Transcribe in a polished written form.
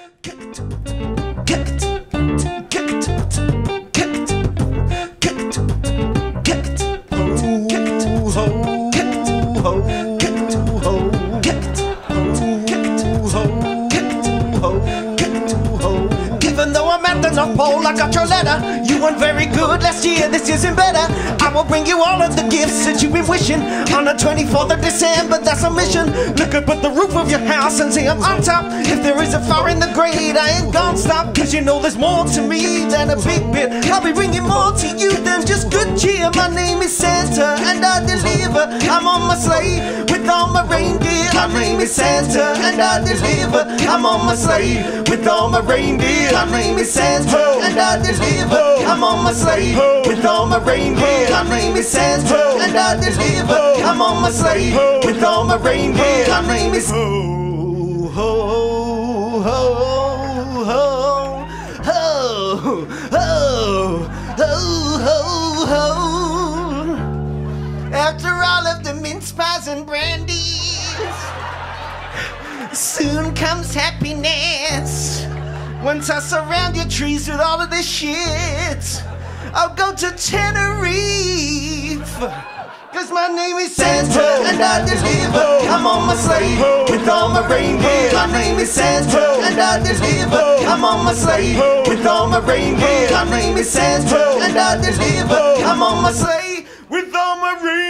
Even though I'm at the North Pole, I got your letter. You weren't very good last year, this isn't better. I will bring you all of the gifts that you've been wishing. On the 24th of December, that's a mission. Look up at the roof of your house and see I'm on top. If there is a fire in the grate, I ain't gonna stop. Cause you know there's more to me than a big bit. I'll be bringing more to you than just good cheer. My name is Santa and I deliver. I'm on my sleigh with all my reindeer. My name is Santa and I deliver. I'm on my sleigh with all my reindeer. My name is Santa and I deliver. I'm on my sleigh with all my reindeer. My name is Santa and I deliver. I'm on my sleigh with all my reindeer. My name is ho ho ho ho ho ho ho ho ho. After all of the mince pies and brandies, soon comes happiness. Once I surround your trees with all of this shit, I'll go to Tenerife. Cause my name is Santa and I deliver. I'm on my sleigh with all my reindeer. My name is Santa and I deliver. I'm on my sleigh with all my reindeer. My name is Santa and I deliver. I'm on my sleigh with all my reindeer.